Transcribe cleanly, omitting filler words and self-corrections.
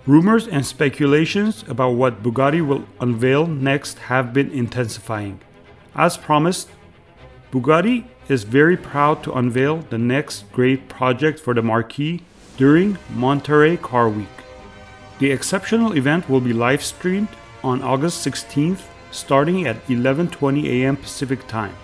Rumors and speculations about what Bugatti will unveil next have been intensifying. As promised, Bugatti is very proud to unveil the next great project for the marquee during Monterey Car Week. The exceptional event will be live streamed on August 16th starting at 11:20 a.m. Pacific Time.